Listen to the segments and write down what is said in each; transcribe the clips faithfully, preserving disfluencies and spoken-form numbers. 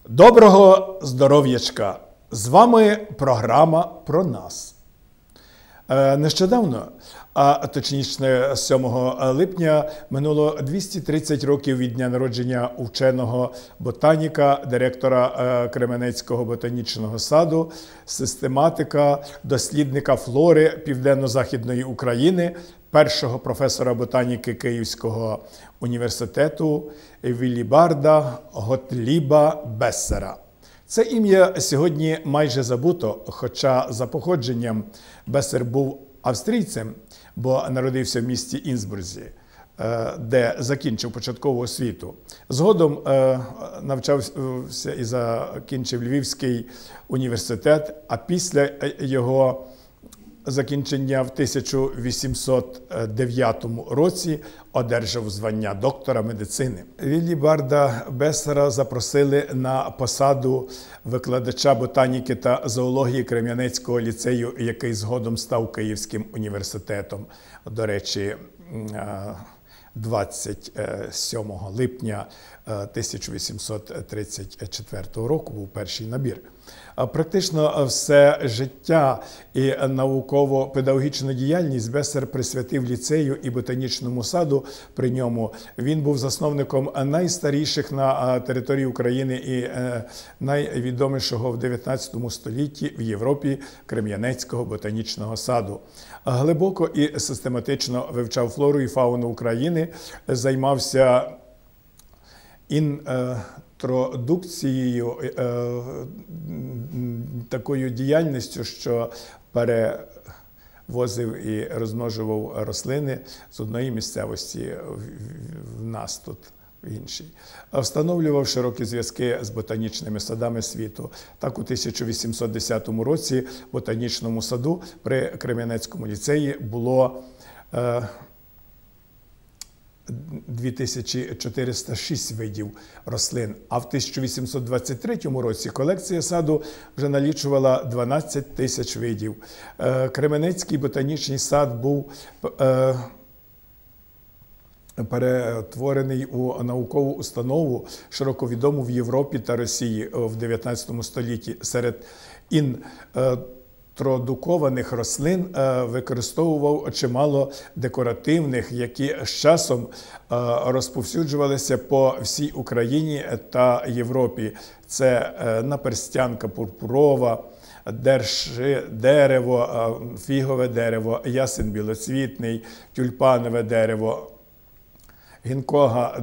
Доброго здоров'ячка! З вами програма про нас. Нещодавно, а точніше сьомого липня, минуло двісті тридцять років від дня народження вченого ботаніка, директора Кременецького ботанічного саду, систематика, дослідника флори Південно-Західної України, першого професора ботаніки Київського університету Вілібарда Готліба Бессера. Це ім'я сьогодні майже забуто, хоча за походженням Бессер був австрійцем, бо народився в місті Інсбрузі, де закінчив початкову освіту. Згодом навчався і закінчив Львівський університет, а після його закінчення в тисяча вісімсот дев'ятому році одержав звання доктора медицини. Вілібарда Бессера запросили на посаду викладача ботаніки та зоології Кременецького ліцею, який згодом став Київським університетом. До речі, двадцять сьомого липня тисяча вісімсот тридцять четвертого року був перший набір. Практично все життя і науково-педагогічну діяльність Бессер присвятив ліцею і ботанічному саду при ньому. Він був засновником найстаріших на території України і найвідомішого в дев'ятнадцятому столітті в Європі Кременецького ботанічного саду. Глибоко і систематично вивчав флору і фауну України, займався інтродукцією, такою діяльністю, що перевозив і розмножував рослини з одної місцевості в нас тут, в іншій. Встановлював широкі зв'язки з ботанічними садами світу. Так, у тисяча вісімсот десятому році в ботанічному саду при Кременецькому ліцеї було дві тисячі чотириста шість видів рослин, а в тисяча вісімсот двадцять третьому році колекція саду вже налічувала дванадцять тисяч видів. Кременецький ботанічний сад був перетворений у наукову установу, широко відому в Європі та Росії в дев'ятнадцятому столітті. Серед інтродукованих рослин використовував чимало декоративних, які з часом розповсюджувалися по всій Україні та Європі. Це наперстянка пурпурова, дерши, дерево, фігове дерево, ясен білоцвітний, тюльпанове дерево, гінкога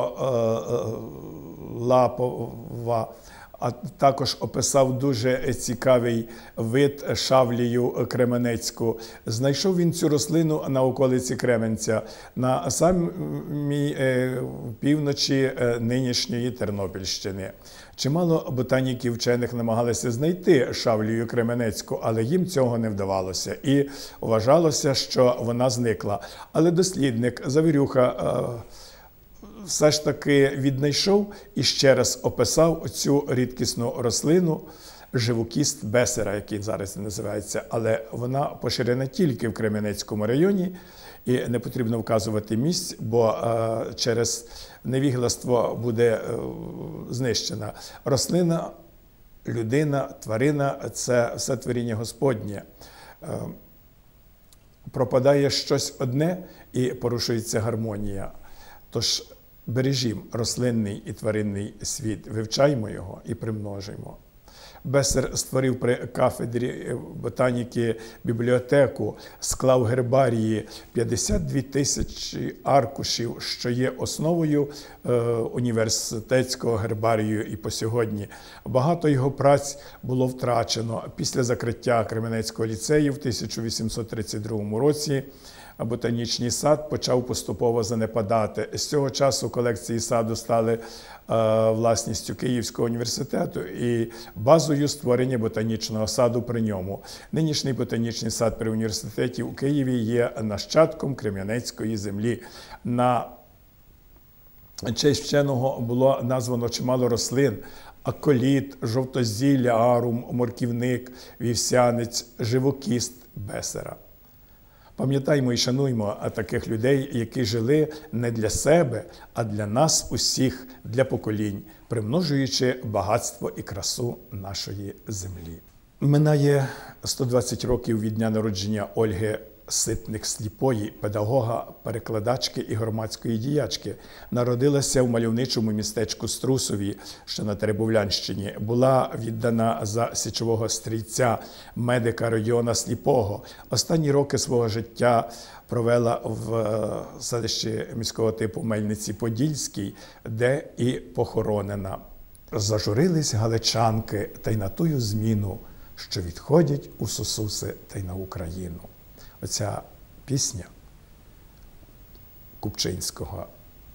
дволапова, а також описав дуже цікавий вид шавлію кременецьку. Знайшов він цю рослину на околиці Кременця, на самій півночі нинішньої Тернопільщини. Чимало ботаніків вчених намагалися знайти шавлію кременецьку, але їм цього не вдавалося. І вважалося, що вона зникла. Але дослідник Завірюха все ж таки віднайшов і ще раз описав цю рідкісну рослину живокіст Бессера, який зараз називається, але вона поширена тільки в Кременецькому районі, і не потрібно вказувати місць, бо через невігластво буде знищена. Рослина, людина, тварина – це все творіння Господнє. Пропадає щось одне і порушується гармонія. Тож бережімо рослинний і тваринний світ, вивчаймо його і примножуємо. Бессер створив при кафедрі ботаніки бібліотеку, склав гербарії, п'ятдесят дві тисячі аркушів, що є основою е, університетського гербарію і по сьогодні. Багато його праць було втрачено. Після закриття Кременецького ліцею в тисяча вісімсот тридцять другому році ботанічний сад почав поступово занепадати. З цього часу колекції саду стали е, власністю Київського університету і базою створення ботанічного саду при ньому. Нинішній ботанічний сад при університеті у Києві є нащадком Кременецької землі. На честь вченого було названо чимало рослин: аколіт, жовтозілля, арум, морківник, вівсянець, живокіст Бессера. Пам'ятаймо і шануймо таких людей, які жили не для себе, а для нас усіх, для поколінь, примножуючи багатство і красу нашої землі. Минає сто двадцять років від дня народження Ольги Ситник-Сліпої, педагога, перекладачки і громадської діячки. Народилася в мальовничому містечку Струсові, що на Теребовлянщині. Була віддана за січового стрільця, медика Родіона Сліпого. Останні роки свого життя провела в селищі міського типу Мельниці-Подільській, де і похоронена. Зажурились галичанки та й на тую зміну, що відходять у сусуси та й на Україну. Оця пісня Купчинського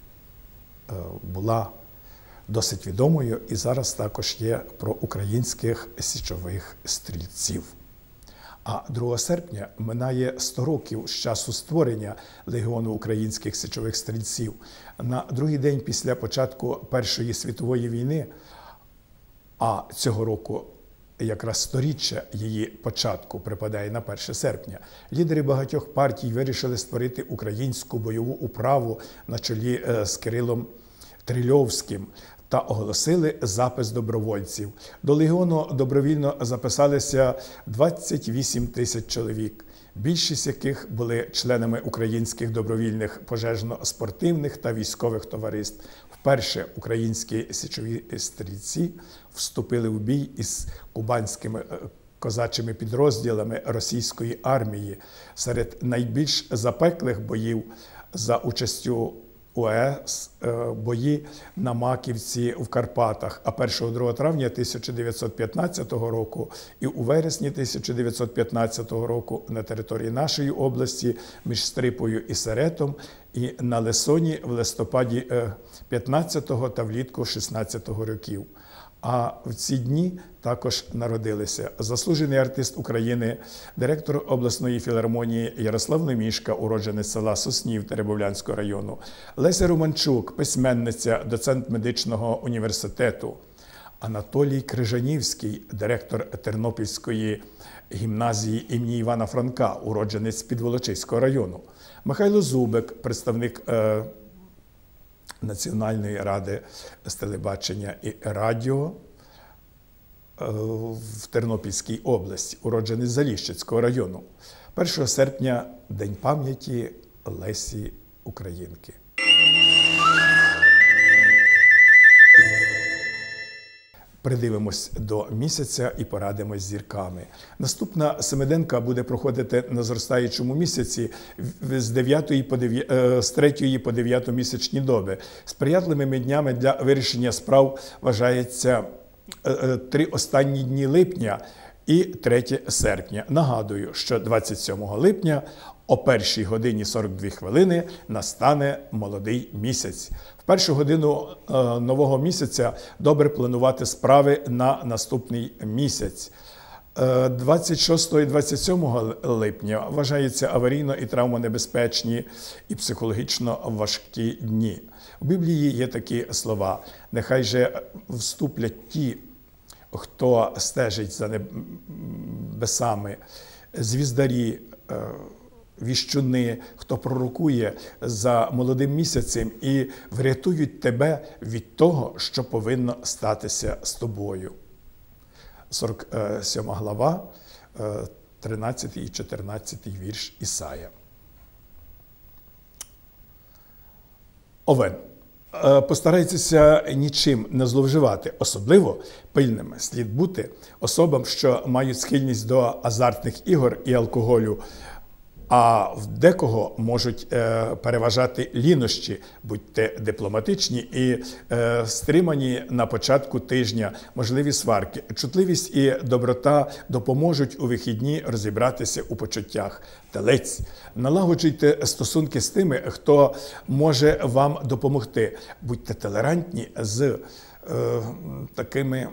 була досить відомою і зараз також є про українських січових стрільців. А другого серпня минає сто років з часу створення Легіону українських січових стрільців. На другий день після початку Першої світової війни, а цього року якраз сторіччя її початку припадає на перше серпня, лідери багатьох партій вирішили створити українську бойову управу на чолі з Кирилом Трильовським та оголосили запис добровольців. До Легіону добровільно записалися двадцять вісім тисяч чоловік, більшість яких були членами українських добровільних пожежно-спортивних та військових товариств. Вперше українські січові стрільці вступили в бій із кубанськими козачими підрозділами російської армії. Серед найбільш запеклих боїв за участю УАЕС бої на Маківці в Карпатах, а першого-другого травня тисяча дев'ятсот п'ятнадцятого року і у вересні тисяча дев'ятсот п'ятнадцятого року на території нашої області між Стрипою і Серетом, і на Лесоні в листопаді п'ятнадцятого та влітку шістнадцятого років. А в ці дні також народилися заслужений артист України, директор обласної філармонії Ярослав Лемішка, уродженець села Соснів Теребовлянського району, Леся Романчук, письменниця, доцент медичного університету, Анатолій Крижанівський, директор Тернопільської гімназії імені Івана Франка, уродженець Підволочиського району, Михайло Зубик, представник е, Національної ради з телебачення і радіо в Тернопільській області, уроджений з Заліщицького району. першого серпня – День пам'яті Лесі Українки. Придивимось до місяця і порадимось з зірками. Наступна семиденка буде проходити на зростаючому місяці з, дев'ятої по дев'яту, з третьої по дев'яту місячні доби. Сприятливими днями для вирішення справ вважається три останні дні липня і третє серпня. Нагадую, що двадцять сьомого липня о першій годині сорок дві хвилини настане молодий місяць. В першу годину е, нового місяця добре планувати справи на наступний місяць. Е, двадцять шостого і двадцять сьомого липня вважаються аварійно і травмонебезпечні і психологічно важкі дні. У Біблії є такі слова: «Нехай же вступлять ті, хто стежить за небесами, звіздарі, віщуни, хто пророкує за молодим місяцем і врятують тебе від того, що повинно статися з тобою». сорок сьома глава, тринадцятий і чотирнадцятий вірш Ісая. Овен. Постарайтеся нічим не зловживати. Особливо пильними слід бути особам, що мають схильність до азартних ігор і алкоголю, а в декого можуть е, переважати лінощі. Будьте дипломатичні і е, стримані на початку тижня, можливі сварки. Чутливість і доброта допоможуть у вихідні розібратися у почуттях. Телець. Налагоджуйте стосунки з тими, хто може вам допомогти. Будьте толерантні з е, такими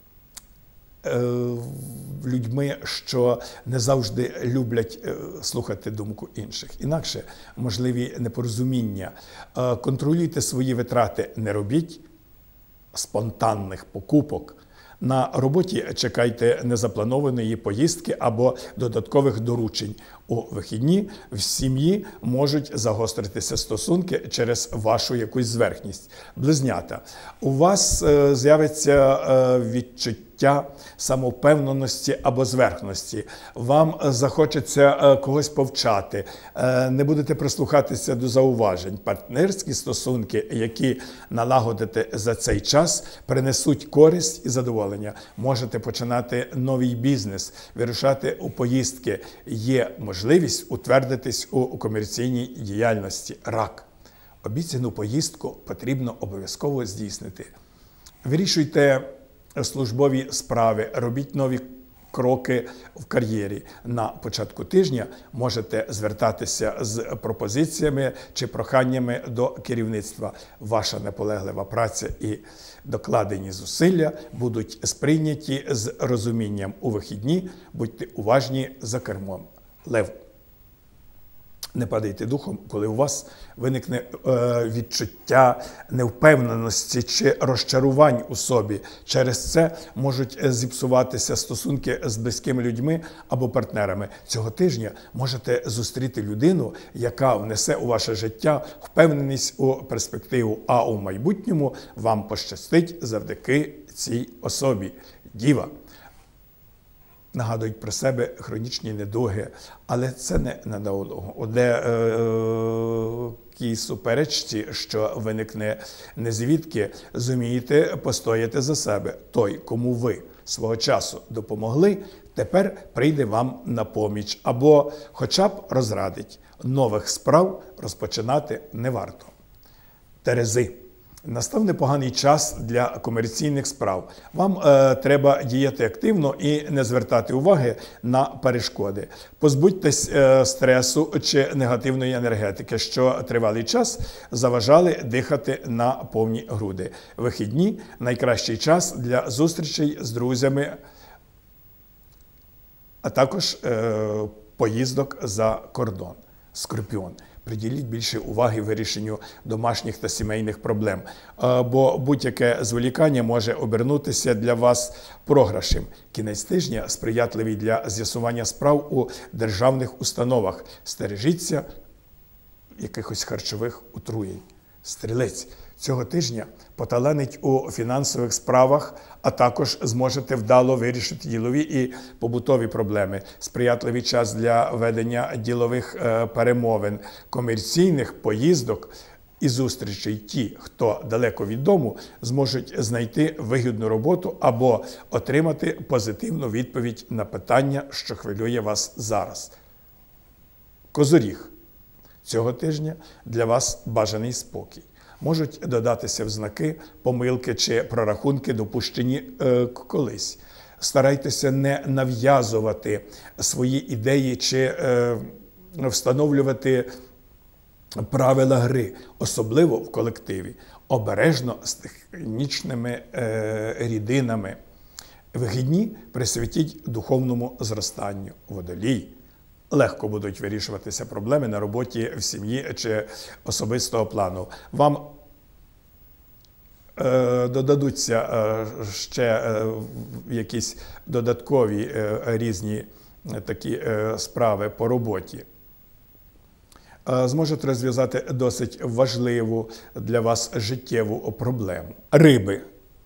людьми, що не завжди люблять слухати думку інших. Інакше можливі непорозуміння. Контролюйте свої витрати, не робіть спонтанних покупок. На роботі чекайте незапланованої поїздки або додаткових доручень. У вихідні в сім'ї можуть загостритися стосунки через вашу якусь зверхність. Близнята, у вас е, з'явиться е, відчуття самовпевненості або зверхності. Вам захочеться е, когось повчати, е, не будете прислухатися до зауважень. Партнерські стосунки, які налагодите за цей час, принесуть користь і задоволення. Можете починати новий бізнес, вирушати у поїздки. Є можливість утвердитись у комерційній діяльності. Рак. Обіцяну поїздку потрібно обов'язково здійснити. Вирішуйте службові справи, робіть нові кроки в кар'єрі. На початку тижня можете звертатися з пропозиціями чи проханнями до керівництва. Ваша наполеглива праця і докладені зусилля будуть сприйняті з розумінням. У вихідні будьте уважні за кермом. Лев. Не падайте духом, коли у вас виникне е, відчуття невпевненості чи розчарувань у собі. Через це можуть зіпсуватися стосунки з близькими людьми або партнерами. Цього тижня можете зустріти людину, яка внесе у ваше життя впевненість у перспективу, а у майбутньому вам пощастить завдяки цій особі. Діва. Нагадують про себе хронічні недуги, але це не надовго. У деякій суперечці, що виникне незвідки, зумієте постояти за себе. Той, кому ви свого часу допомогли, тепер прийде вам на поміч або хоча б розрадить. Нових справ розпочинати не варто. Терези. Настав непоганий час для комерційних справ. Вам е, треба діяти активно і не звертати уваги на перешкоди. Позбудьтесь е, стресу чи негативної енергетики, що тривалий час заважали дихати на повні груди. Вихідні – найкращий час для зустрічей з друзями, а також е, поїздок за кордон. Скорпіон. Приділіть більше уваги вирішенню домашніх та сімейних проблем, бо будь-яке зволікання може обернутися для вас програшем. Кінець тижня сприятливий для з'ясування справ у державних установах. Стережіться якихось харчових отруєнь. Стрілець. Цього тижня поталанить у фінансових справах, а також зможете вдало вирішити ділові і побутові проблеми. Сприятливий час для ведення ділових е, перемовин, комерційних поїздок і зустрічей. Ті, хто далеко від дому, зможуть знайти вигідну роботу або отримати позитивну відповідь на питання, що хвилює вас зараз. Козоріг. Цього тижня для вас бажаний спокій. Можуть додатися в знаки, помилки чи прорахунки, допущені е, колись. Старайтеся не нав'язувати свої ідеї чи е, встановлювати правила гри, особливо в колективі. Обережно з технічними е, рідинами. Вихідні присвятіть духовному зростанню. Водолій. Легко будуть вирішуватися проблеми на роботі, в сім'ї чи особистого плану. Вам е, додадуться е, ще е, якісь додаткові е, різні е, такі е, справи по роботі. Е, зможете розв'язати досить важливу для вас життєву проблему. Риби.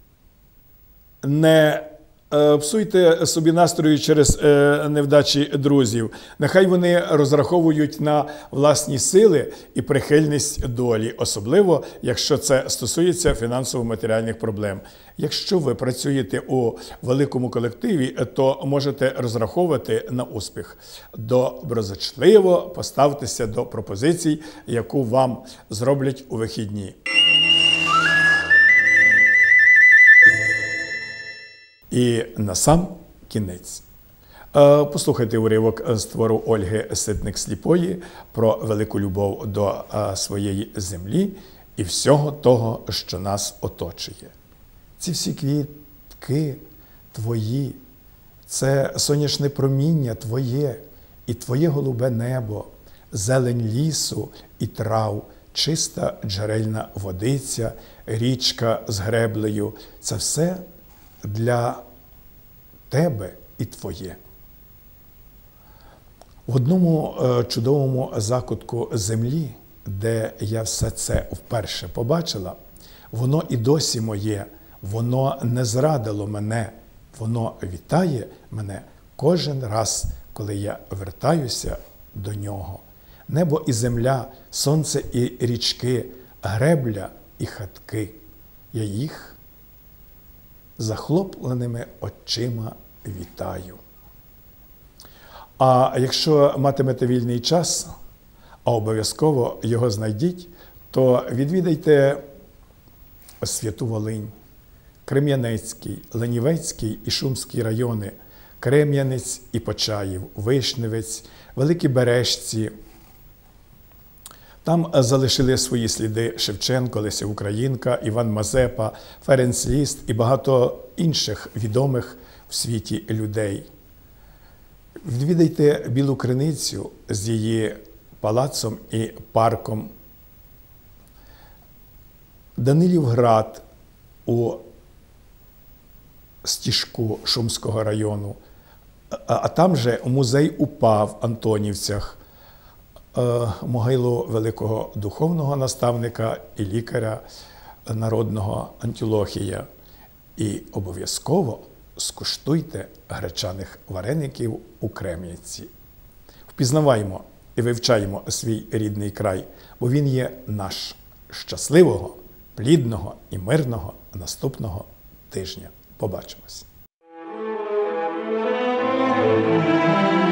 Не псуйте собі настрою через невдачі друзів. Нехай вони розраховують на власні сили і прихильність долі, особливо, якщо це стосується фінансово-матеріальних проблем. Якщо ви працюєте у великому колективі, то можете розраховувати на успіх. Доброзичливо поставтеся до пропозицій, яку вам зроблять у вихідні. І на сам кінець. Послухайте уривок з твору Ольги Ситник-Сліпої про велику любов до своєї землі і всього того, що нас оточує. Ці всі квітки твої, це сонячне проміння твоє, і твоє голубе небо, зелень лісу і трав, чиста джерельна водиця, річка з греблею – це все для тебе і твоє. В одному чудовому закутку землі, де я все це вперше побачила, воно і досі моє, воно не зрадило мене, воно вітає мене кожен раз, коли я вертаюся до нього. Небо і земля, сонце і річки, гребля і хатки. Я їх захлопленими очима вітаю. А якщо матимете вільний час, а обов'язково його знайдіть, то відвідайте Святу Волинь, Крем'янецький, Ленівецький і Шумський райони, Крем'янець і Почаїв, Вишневець, Великі Бережці. Там залишили свої сліди Шевченко, Леся Українка, Іван Мазепа, Ференц Ліст і багато інших відомих в світі людей. Відвідайте Білу Криницю з її палацом і парком, Данилівград у Стішку Шумського району, а там же музей УПА в Антонівцях, могилу великого духовного наставника і лікаря народного Антилохія. І обов'язково скуштуйте гречаних вареників у Крем'янці. Впізнаваймо і вивчаємо свій рідний край, бо він є наш. Щасливого, плідного і мирного наступного тижня. Побачимось.